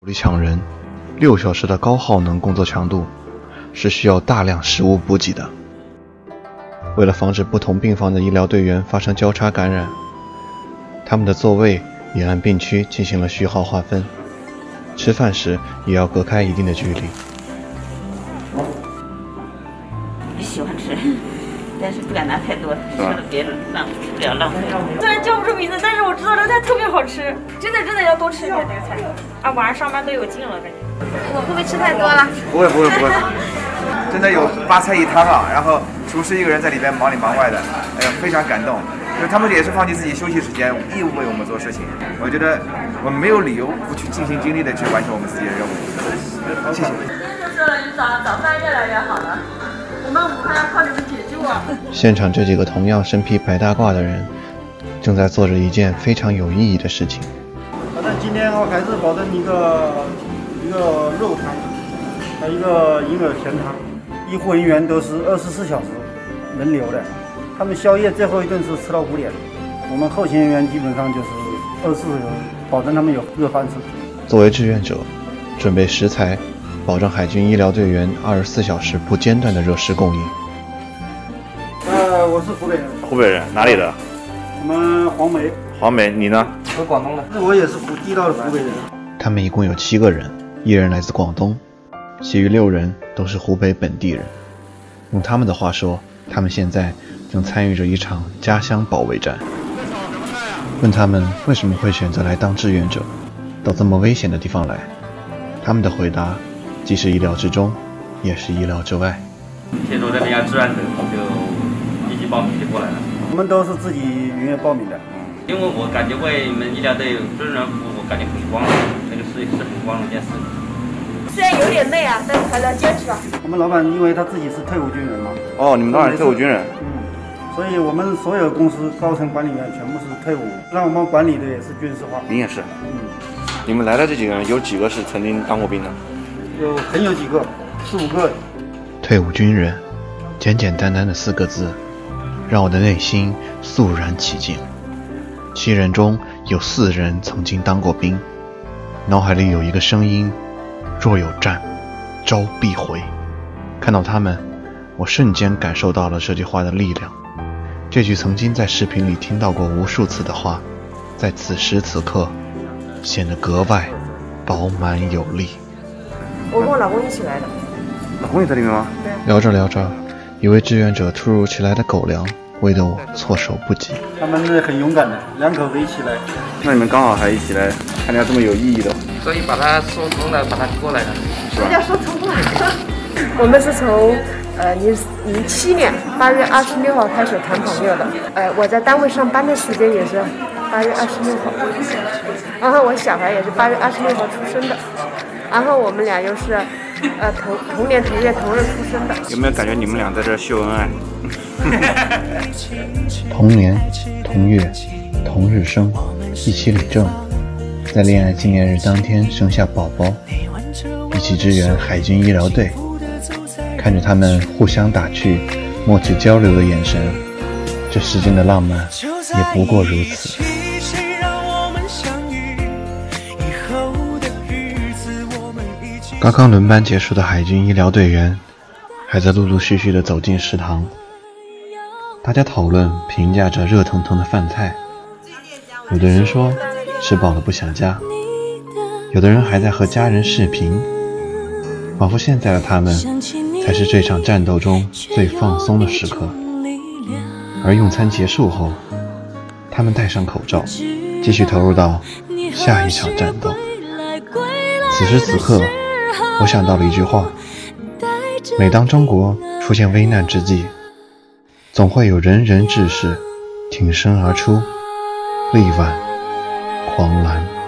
力抢人，6小时的高耗能工作强度是需要大量食物补给的。为了防止不同病房的医疗队员发生交叉感染，他们的座位也按病区进行了序号划分，吃饭时也要隔开一定的距离。 喜欢吃，但是不敢拿太多，吃了别不要浪费。 虽然叫不出名字，但是我知道这个菜特别好吃，真的要多吃点这个菜。啊，晚上上班都有劲了，感觉。我会不会吃太多了？ 不会，真的有8菜1汤啊，然后厨师一个人在里边忙里忙外的，非常感动。就是他们也是放弃自己休息时间，义务为我们做事情。我觉得我们没有理由不去尽心尽力的去完成我们自己的任务。谢谢。 就是你早饭越来越好了，我们武汉要靠你们解救啊！ 现场这几个同样身披白大褂的人，正在做着一件非常有意义的事情。 反正今天还是保证一个肉汤，还有一个银耳咸汤。医护人员都是24小时轮流的，他们宵夜最后一顿是吃到5点。我们后勤人员基本上就是24小时，保证他们有热饭吃。 作为志愿者，准备食材，保证海军医疗队员24小时不间断的热食供应。 我是湖北人。 湖北人，哪里的？ 我们黄梅。 黄梅，你呢？ 我广东的。 我也是地道的湖北人。 他们一共有7个人，1人来自广东，其余6人都是湖北本地人。用他们的话说，他们现在正参与着一场家乡保卫战。问他们为什么会选择来当志愿者，到这么危险的地方来，他们的回答既是意料之中，也是意料之外。 听说这边要志愿者，就一起报名就过来了。 我们都是自己云乐报名的。 因为我感觉为你们医疗队军人服务，我感觉很光荣，那个是很光荣一件事。 虽然有点累啊，但是还是要坚持啊。 我们老板因为他自己是退伍军人嘛。 哦，你们老板是退伍军人。 所以我们所有公司高层管理员全部是退伍，让我们管理的也是军事化。 您也是。你们来的这几个人，有几个是曾经当过兵的？ 有几个，4、5个。 退伍军人，简简单单的4个字，让我的内心肃然起敬。7人中有4人曾经当过兵，脑海里有一个声音：若有战，招必回。看到他们，我瞬间感受到了这句话的力量。这句曾经在视频里听到过无数次的话，在此时此刻显得格外饱满有力。 我跟我老公一起来的。 老公也在里面吗？ 对。 聊着聊着，一位志愿者突如其来的狗粮喂得我措手不及。 他们是很勇敢的，2口子一起来。 那你们刚好还一起来参加这么有意义的， 所以把他说通了，把他过来了， 是吧？ 要说通了。我们是从07年8月26号开始谈朋友的。我在单位上班的时间也是8月26号，然后我小孩也是8月26号出生的，然后我们俩又是同年同月同日出生的。 有没有感觉你们俩在这秀恩爱？ 同年同月同日生，一起领证，在恋爱纪念日当天生下宝宝，一起支援海军医疗队。看着他们互相打趣、默契交流的眼神，这世间的浪漫也不过如此。刚刚轮班结束的海军医疗队员还在陆陆续续地走进食堂，大家讨论评价着热腾腾的饭菜，有的人说吃饱了不想家，有的人还在和家人视频，仿佛现在的他们才是这场战斗中最放松的时刻。而用餐结束后，他们戴上口罩，继续投入到下一场战斗。此时此刻，我想到了一句话：每当中国出现危难之际，总会有仁人志士挺身而出，力挽狂澜。